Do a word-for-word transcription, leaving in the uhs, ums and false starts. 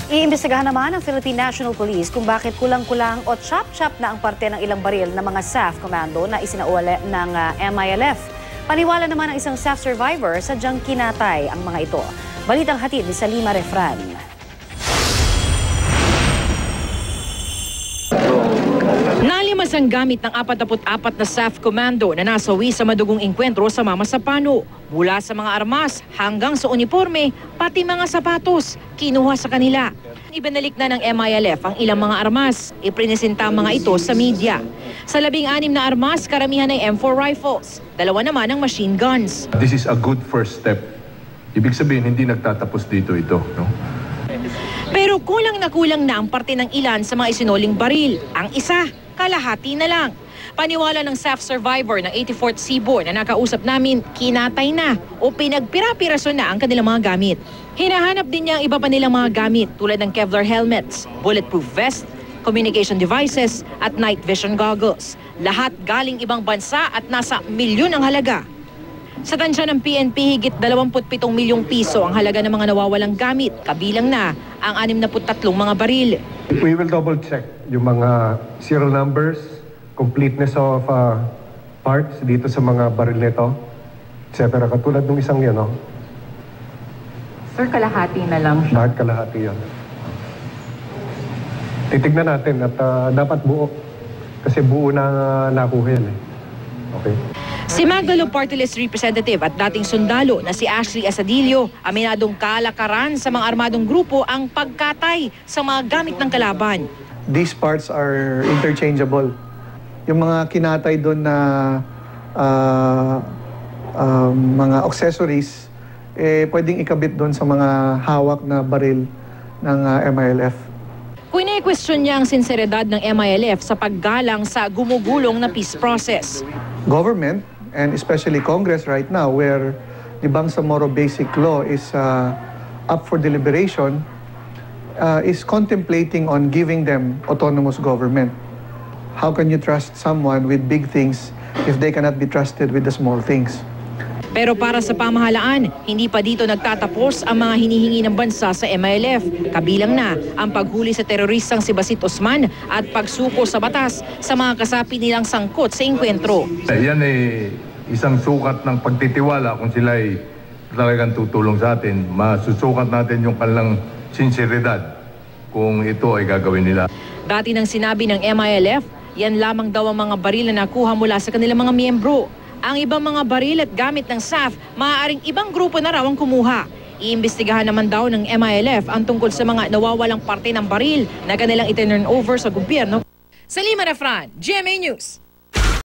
Iimbestigahan naman ng Philippine National Police kung bakit kulang-kulang o chop-chop na ang parte ng ilang baril ng mga S A F Commando na isinauuli ng uh, M I L F. Paniwala naman ng isang S A F survivor, sadyang kinatay ang mga ito. Balitang hatid ni Salima Refran. Nalimas ang gamit ng apatnapu't apat na S A F Commando na nasawi sa madugong engkwentro sa Mamasapano. Mula sa mga armas hanggang sa uniforme, pati mga sapatos, kinuha sa kanila. Ibinalik na ng M I L F ang ilang mga armas. Iprinesenta ang mga ito sa media. Sa labing-anim na armas, karamihan ay M four rifles. Dalawa naman ang machine guns. This is a good first step. Ibig sabihin, hindi nagtatapos dito ito, no? Pero kulang na kulang na ang parte ng ilan sa mga isinuling baril. Ang isa, kalahati na lang. Paniwala ng S A F survivor ng eighty-fourth Seaboard na nakausap namin, kinatay na o pinagpira-piraso na ang kanilang mga gamit. Hinahanap din niya ang iba pa nilang mga gamit tulad ng Kevlar helmets, bulletproof vest, communication devices at night vision goggles. Lahat galing ibang bansa at nasa milyon ang halaga. Sa tansya ng P N P, higit dalawampu't pitong milyong piso ang halaga ng mga nawawalang gamit, kabilang na ang anim-na-put tatlong mga baril. We will double check yung mga serial numbers, completeness of uh, parts dito sa mga baril nito, et cetera. Katulad ng isang yan, no? Sir, kalahati na lang siya. Lahat kalahati yan. Titignan natin at uh, dapat buo. Kasi buo na uh, nakuha yan, eh. Okay? Si Magdalo Party List Representative at dating sundalo na si Ashley Asadillo, aminadong kalakaran sa mga armadong grupo ang pagkatay sa mga gamit ng kalaban. These parts are interchangeable. Yung mga kinatay doon na uh, uh, mga accessories, eh, pwedeng ikabit doon sa mga hawak na baril ng uh, M I L F. Kune-question niya ang sinseridad ng M I L F sa paggalang sa gumugulong na peace process. Government, and especially Congress right now, where the Bangsamoro Basic Law is uh, up for deliberation, uh, is contemplating on giving them autonomous government. How can you trust someone with big things if they cannot be trusted with the small things? Pero para sa pamahalaan, hindi pa dito nagtatapos ang mga hinihingi ng bansa sa M I L F. Kabilang na ang paghuli sa teroristang si Basit Osman at pagsuko sa batas sa mga kasapi nilang sangkot sa engkwentro. Yan ay isang sukat ng pagtitiwala kung sila ay talagang tutulong sa atin. Masusukat natin yung kanilang sinseridad kung ito ay gagawin nila. Dati nang sinabi ng M I L F, yan lamang daw ang mga baril na nakuha mula sa kanilang mga miyembro. Ang ibang mga baril at gamit ng S A F, maaaring ibang grupo na raw ang kumuha. Iimbestigahan naman daw ng M I L F ang tungkol sa mga nawawalang parte ng baril na kanilang itinurn over sa gobyerno. Salima Refran, G M A News.